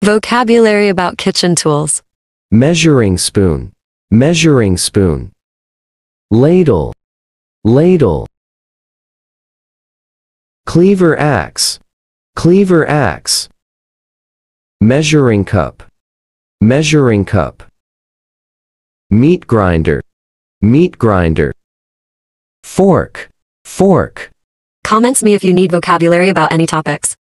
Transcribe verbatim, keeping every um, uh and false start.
Vocabulary about kitchen tools. Measuring spoon. Measuring spoon. Ladle. Ladle. Cleaver axe. Cleaver axe. Measuring cup. Measuring cup. Meat grinder. Meat grinder. Fork. Fork. Comments me if you need vocabulary about any topics.